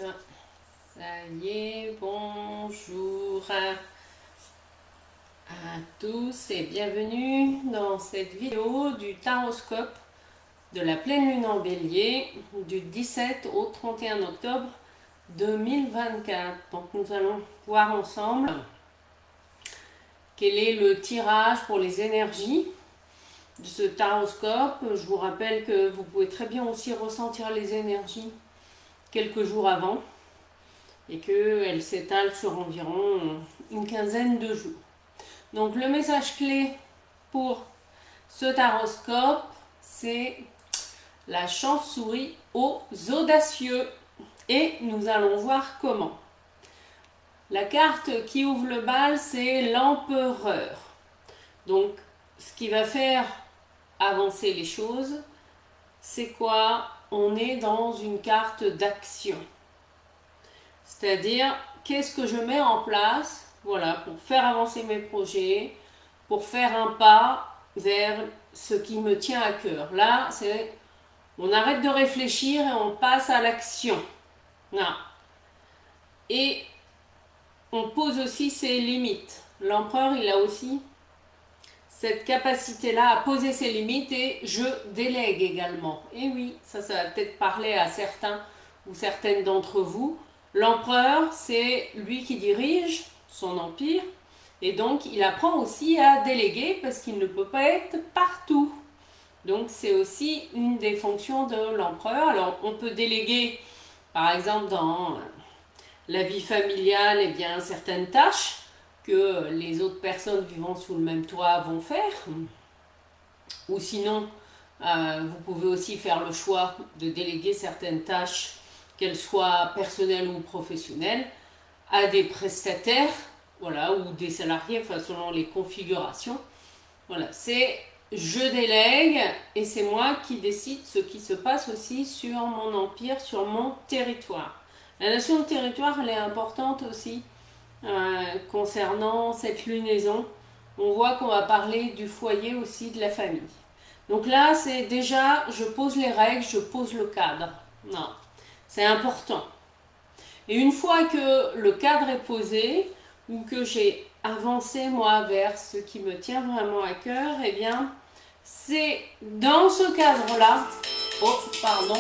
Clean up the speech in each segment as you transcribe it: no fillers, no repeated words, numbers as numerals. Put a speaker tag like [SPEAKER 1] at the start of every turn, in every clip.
[SPEAKER 1] Ça y est, bonjour à tous et bienvenue dans cette vidéo du taroscope de la pleine lune en bélier du 17 au 31 octobre 2024. Donc nous allons voir ensemble quel est le tirage pour les énergies de ce taroscope. Je vous rappelle que vous pouvez très bien aussi ressentir les énergies quelques jours avant et qu'elles s'étalent sur environ une quinzaine de jours. Donc le message clé pour ce taroscope, c'est la chance sourit aux audacieux. Et nous allons voir comment. La carte qui ouvre le bal, c'est l'empereur. Donc ce qui va faire avancer les choses, c'est quoi? On est dans une carte d'action. C'est-à-dire, qu'est-ce que je mets en place, voilà, pour faire avancer mes projets, pour faire un pas vers ce qui me tient à cœur. Là, c'est, on arrête de réfléchir et on passe à l'action. Et on pose aussi ses limites. L'empereur, il a aussi cette capacité-là à poser ses limites et je délègue également. Et oui, ça va peut-être parler à certains ou certaines d'entre vous. L'empereur, c'est lui qui dirige son empire et donc il apprend aussi à déléguer parce qu'il ne peut pas être partout. Donc c'est aussi une des fonctions de l'empereur. Alors on peut déléguer par exemple dans la vie familiale eh bien, certaines tâches que les autres personnes vivant sous le même toit vont faire. Ou sinon, vous pouvez aussi faire le choix de déléguer certaines tâches, qu'elles soient personnelles ou professionnelles, à des prestataires, voilà, ou des salariés, enfin selon les configurations. Voilà, c'est je délègue et c'est moi qui décide ce qui se passe aussi sur mon empire, sur mon territoire. La notion de territoire, elle est importante aussi concernant cette lunaison. On voit qu'on va parler du foyer aussi, de la famille. Donc là, c'est déjà, je pose les règles, je pose le cadre. Non, c'est important. Et une fois que le cadre est posé, ou que j'ai avancé moi vers ce qui me tient vraiment à cœur, eh bien, c'est dans ce cadre-là, oh, pardon,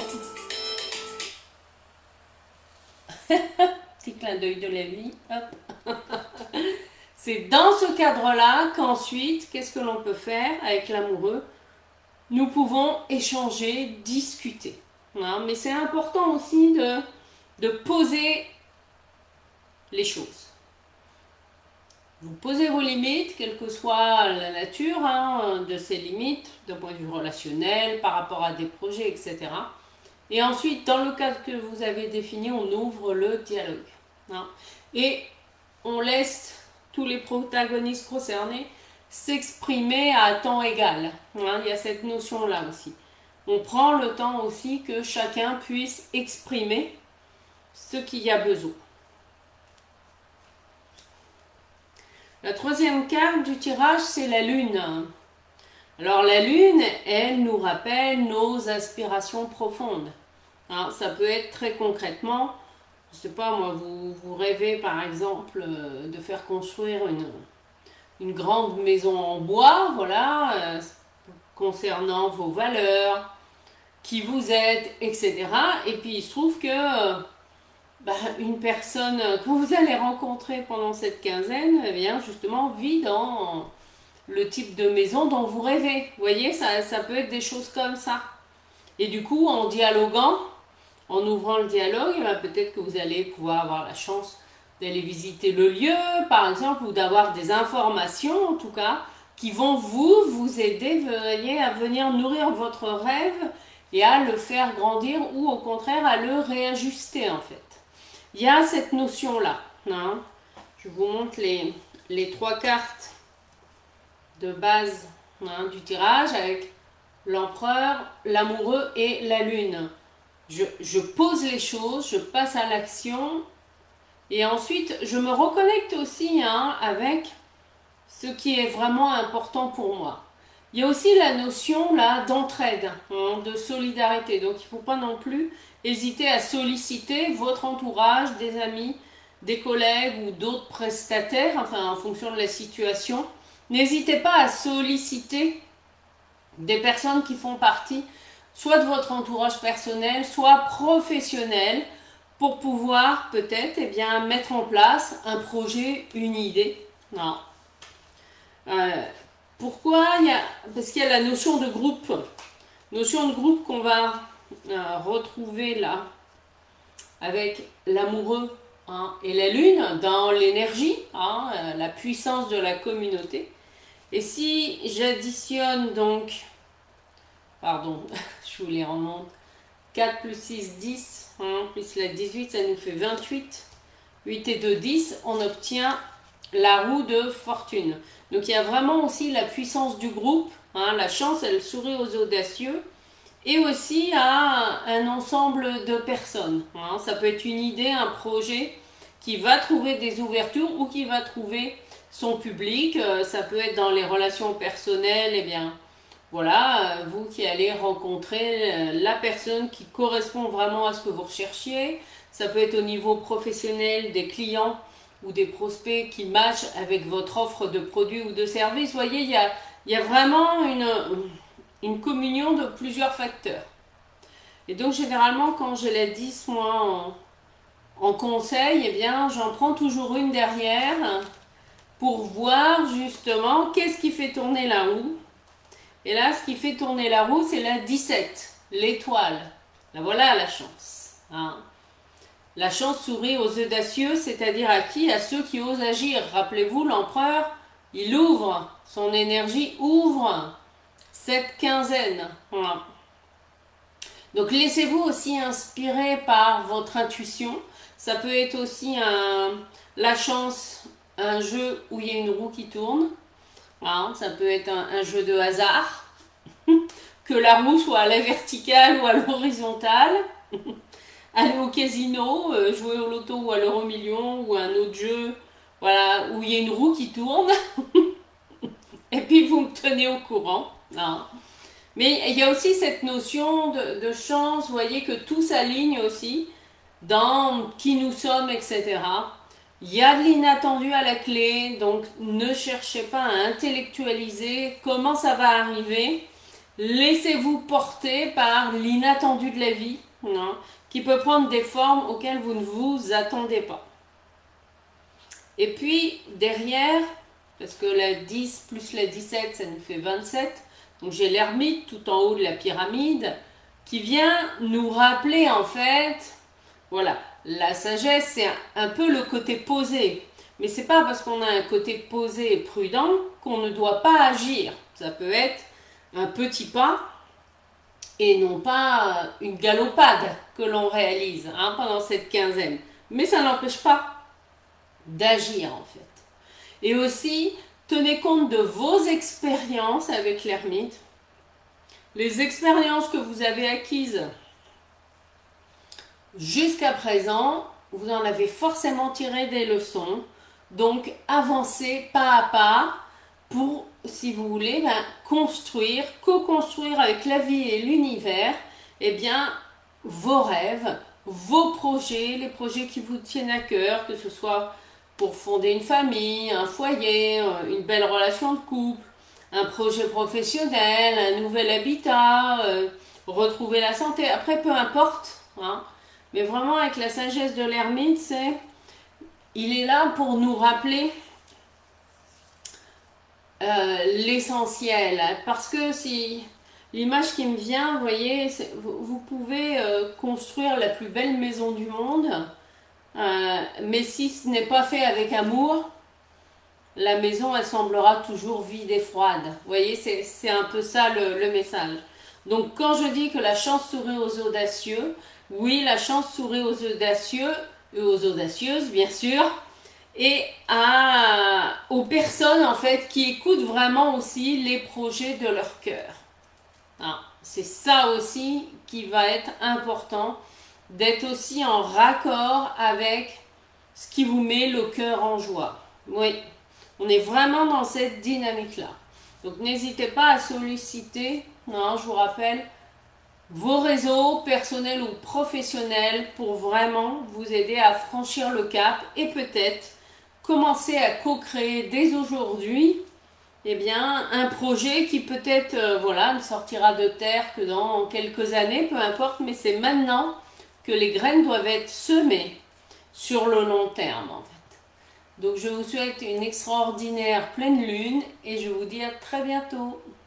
[SPEAKER 1] petit clin d'œil de la vie, hop. C'est dans ce cadre-là qu'ensuite, qu'est-ce que l'on peut faire avec l'amoureux? Nous pouvons échanger, discuter. Mais c'est important aussi de poser les choses. Vous posez vos limites, quelle que soit la nature de ces limites, d'un point de vue relationnel, par rapport à des projets, etc. Et ensuite, dans le cadre que vous avez défini, on ouvre le dialogue. Et on laisse tous les protagonistes concernés s'exprimer à temps égal. Il y a cette notion-là aussi. On prend le temps aussi que chacun puisse exprimer ce qu'il y a besoin. La troisième carte du tirage, c'est la lune. Alors la lune, elle nous rappelle nos aspirations profondes. Ça peut être très concrètement, je ne sais pas moi, vous rêvez par exemple de faire construire une grande maison en bois, voilà, concernant vos valeurs, qui vous êtes, etc. Et puis il se trouve que une personne que vous allez rencontrer pendant cette quinzaine, eh bien justement vit dans le type de maison dont vous rêvez. Vous voyez, ça peut être des choses comme ça. Et du coup, en dialoguant, en ouvrant le dialogue, peut-être que vous allez pouvoir avoir la chance d'aller visiter le lieu, par exemple, ou d'avoir des informations, en tout cas, qui vont vous aider à venir nourrir votre rêve et à le faire grandir ou au contraire à le réajuster en fait. Il y a cette notion-là. Je vous montre les trois cartes de base du tirage avec l'empereur, l'amoureux et la lune. Je pose les choses, je passe à l'action et ensuite je me reconnecte aussi avec ce qui est vraiment important pour moi. Il y a aussi la notion là d'entraide, hein, de solidarité. Donc il ne faut pas non plus hésiter à solliciter votre entourage, des amis, des collègues ou d'autres prestataires, enfin en fonction de la situation. N'hésitez pas à solliciter des personnes qui font partie soit de votre entourage personnel, soit professionnel, pour pouvoir peut-être mettre en place un projet, une idée. Non. Pourquoi Parce qu'il y a la notion de groupe. Notion de groupe qu'on va retrouver là avec l'amoureux, hein, et la lune dans l'énergie, hein, la puissance de la communauté. Et si j'additionne donc, pardon, je vous les remonte, 4 plus 6, 10, hein, plus la 18, ça nous fait 28. 8 et 2, 10, on obtient la roue de fortune. Donc il y a vraiment aussi la puissance du groupe, hein, la chance, elle sourit aux audacieux, et aussi à un ensemble de personnes. Hein. Ça peut être une idée, un projet qui va trouver des ouvertures ou qui va trouver son public. Ça peut être dans les relations personnelles, et bien voilà, vous qui allez rencontrer la personne qui correspond vraiment à ce que vous recherchiez. Ça peut être au niveau professionnel, des clients ou des prospects qui matchent avec votre offre de produits ou de services. Vous voyez, il y a vraiment une communion de plusieurs facteurs. Et donc, généralement, quand j'ai la 10, moi, en conseil, eh bien, j'en prends toujours une derrière pour voir justement qu'est-ce qui fait tourner la roue. Et là, ce qui fait tourner la roue, c'est la 17, l'étoile. Là, voilà la chance. Hein. La chance sourit aux audacieux, c'est-à-dire à qui? À ceux qui osent agir. Rappelez-vous, l'empereur, il ouvre, son énergie ouvre cette quinzaine. Voilà. Donc laissez-vous aussi inspirer par votre intuition. Ça peut être aussi la chance, un jeu où il y a une roue qui tourne. Voilà. Ça peut être un jeu de hasard. Que la roue soit à la verticale ou à l'horizontale. Aller au casino, jouer au loto ou à l'euro-million ou à un autre jeu, voilà, où il y a une roue qui tourne. Et puis vous me tenez au courant. Non. Mais il y a aussi cette notion de chance, vous voyez que tout s'aligne aussi dans qui nous sommes, etc. Il y a de l'inattendu à la clé, donc ne cherchez pas à intellectualiser comment ça va arriver. Laissez-vous porter par l'inattendu de la vie, non, qui peut prendre des formes auxquelles vous ne vous attendez pas. Et puis derrière, parce que la 10 plus la 17, ça nous fait 27, donc j'ai l'ermite tout en haut de la pyramide, qui vient nous rappeler en fait, voilà, la sagesse, c'est un peu le côté posé. Mais c'est pas parce qu'on a un côté posé et prudent qu'on ne doit pas agir. Ça peut être un petit pas et non pas une galopade que l'on réalise, hein, pendant cette quinzaine. Mais ça n'empêche pas d'agir en fait. Et aussi, tenez compte de vos expériences avec l'ermite, les expériences que vous avez acquises jusqu'à présent, vous en avez forcément tiré des leçons. Donc avancez pas à pas pour, si vous voulez, construire, co-construire avec la vie et l'univers, eh bien, vos rêves, vos projets, les projets qui vous tiennent à cœur, que ce soit pour fonder une famille, un foyer, une belle relation de couple, un projet professionnel, un nouvel habitat, retrouver la santé. Après, peu importe, hein, mais vraiment avec la sagesse de l'ermite, il est là pour nous rappeler l'essentiel, parce que si l'image qui me vient, vous voyez, vous pouvez construire la plus belle maison du monde, mais si ce n'est pas fait avec amour, la maison elle semblera toujours vide et froide. Vous voyez, c'est un peu ça le message. Donc quand je dis que la chance sourit aux audacieux, oui, la chance sourit aux audacieux et aux audacieuses bien sûr, et aux personnes en fait qui écoutent vraiment aussi les projets de leur cœur. C'est ça aussi qui va être important, d'être aussi en raccord avec ce qui vous met le cœur en joie. Oui, on est vraiment dans cette dynamique-là. Donc n'hésitez pas à solliciter, non, je vous rappelle, vos réseaux personnels ou professionnels pour vraiment vous aider à franchir le cap et peut-être commencer à co-créer dès aujourd'hui eh bien, un projet qui peut-être voilà, ne sortira de terre que dans quelques années, peu importe, mais c'est maintenant que les graines doivent être semées sur le long terme en fait. Donc je vous souhaite une extraordinaire pleine lune et je vous dis à très bientôt.